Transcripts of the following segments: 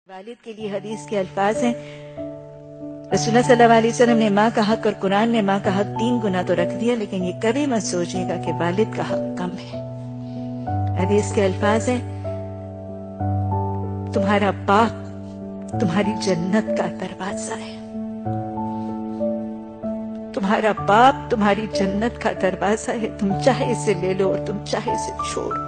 والد کے لیے حدیث کے الفاظ ہیں، رسول اللہ صلی اللہ علیہ وسلم نے ماں کا حق اور قرآن نے ماں کا حق 3 گنا تو رکھ دیا، لیکن یہ کبھی مت سوچے گا کہ والد کا حق کم ہے۔ حدیث کے الفاظ ہیں، تمہارا باپ تمہاری جنت کا دروازہ ہے، تمہارا باپ تمہاری جنت کا دروازہ ہے، تم چاہے اسے لے لو اور تم چاہے اسے چھوڑ دو۔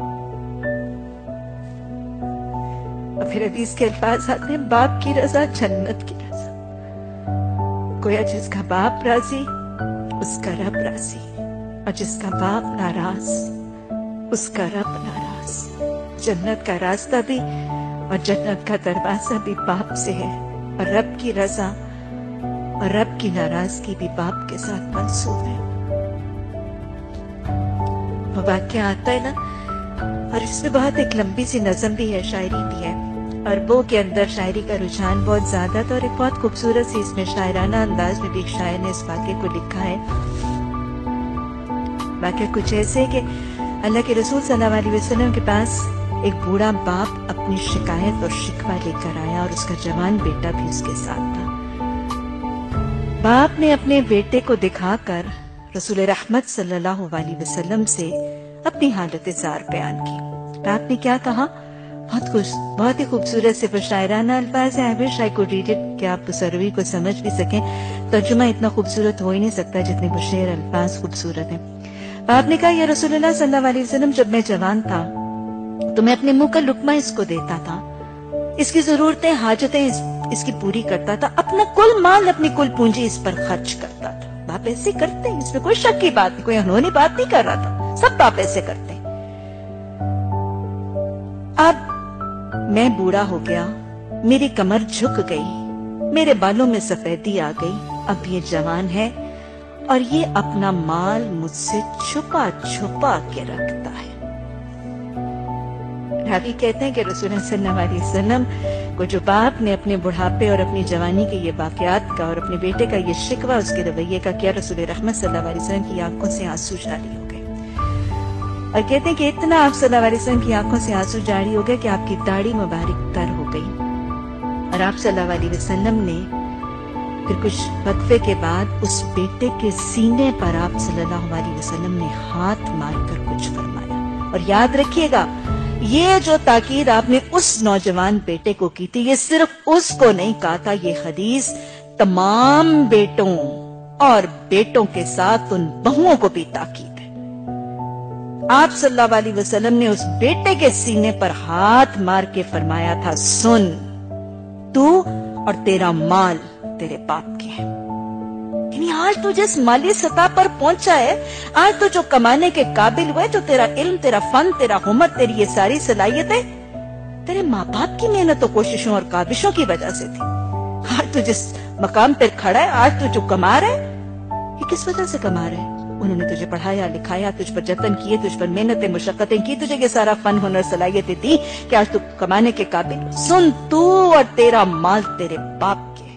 اور پھر حدیث کے الفاظ آتے ہیں، باپ کی رضا جنت کی رضا۔ گویا جس کا باپ راضی اس کا رب راضی، اور جس کا باپ ناراض اس کا رب ناراض۔ جنت کا راستہ بھی اور جنت کا دروازہ بھی باپ سے ہے، اور رب کی رضا اور رب کی ناراضگی بھی باپ کے ساتھ منسوب ہے۔ وہ واقعہ آتا ہے نا، اور اس میں بہت ایک لمبی سی نظم بھی ہے، شاعری بھی ہے، عربوں کے اندر شاعری کا رجحان بہت زیادہ تھا، اور ایک بہت خوبصورت سی اس میں شاعرانہ انداز میں بھی ایک شاعر نے اس واقعے کو لکھا ہے۔ واقعہ کچھ ایسے کہ اللہ کے رسول صلی اللہ علیہ وسلم کے پاس ایک بوڑھا باپ اپنی شکایت اور شکوہ لے کر آیا، اور اس کا جوان بیٹا بھی اس کے ساتھ تھا۔ باپ نے اپنے بیٹے کو دکھا کر رسول رحمت صلی اللہ علیہ وسلم سے اپنی حالت زار بیان کی۔ باپ نے کیا کہا؟ بہت ہی خوبصورت سے شاعرانہ الفاظ ہیں۔ I wish I could read it کہ آپ اس عربی کو سمجھ بھی سکیں۔ ترجمہ اتنا خوبصورت ہو ہی نہیں سکتا جتنے وہ شعر الفاظ خوبصورت ہیں۔ باپ نے کہا، یا رسول اللہ صلی اللہ علیہ وسلم، جب میں جوان تھا تو میں اپنے منہ کا لقمہ اس کو دیتا تھا، اس کی ضرورتیں حاجتیں اس کی پوری کرتا تھا، اپنا کل مال اپنی کل پونجی اس پر خرچ کرتا تھا۔ باپ ایسے کرتے ہیں، اس میں کوئی شک کی بات نہیں، کوئی انہونی بات نہیں کر رہا تھا، سب باپ ایسے کرتے ہیں۔ اب میں بوڑھا ہو گیا، میری کمر جھک گئی، میرے بالوں میں سفیدی آ گئی، اب یہ جوان ہے اور یہ اپنا مال مجھ سے چھپا چھپا کے رکھتا ہے۔ راوی کہتے ہیں کہ رسول اللہ صلی اللہ علیہ وسلم کو جو باپ نے اپنے بڑھاپے اور اپنی جوانی کے یہ واقعات کا اور اپنے بیٹے کا یہ شکوہ اس کے رویے کا کیا، رسول رحمت صلی اللہ علیہ وسلم کی آنکھوں سے آنسو جاری ہو گئے، اور کہتے ہیں کہ اتنا آپ صلی اللہ علیہ وسلم کی آنکھوں سے آنسو جاری ہو گئے کہ آپ کی داڑھی مبارک تر ہو گئی، اور آپ صلی اللہ علیہ وسلم نے پھر کچھ وقفے کے بعد اس بیٹے کے سینے پر آپ صلی اللہ علیہ وسلم نے ہاتھ مار کر کچھ فرمایا۔ اور یاد رکھیے گا، یہ جو تاکید آپ نے اس نوجوان بیٹے کو کی تھی، یہ صرف اس کو نہیں کہا تھا، یہ حدیث تمام بیٹوں اور بیٹوں کے ساتھ ان بہوؤں کو بھی تاکید ہے۔ آپ صلی اللہ علیہ وسلم نے اس بیٹے کے سینے پر ہاتھ مار کے فرمایا تھا، سن، تو اور تیرا مال تیرے باپ کے ہیں۔ یعنی آج تو جس مالی سطح پر پہنچا ہے، آج تو جو کمانے کے قابل ہوئے، جو تیرا علم، تیرا فن، تیرا ہنر، تیری یہ ساری صلاحیتیں تیرے ماں باپ کی محنت و کوششوں اور کاوشوں کی وجہ سے تھی۔ آج تو جس مقام پر کھڑا ہے، آج تو جو کما رہا ہے، یہ کس وجہ سے کما رہا ہے؟ انہوں نے تجھے پڑھایا، لکھایا، تجھ پر جتن کیے، تجھ پر محنتیں مشقتیں کی، تجھے یہ سارا فن، ہنر، صلاحیتیں دی کہ آج تو کمانے کے قابل۔ سن، تو اور تیرا مال تیرے باپ کے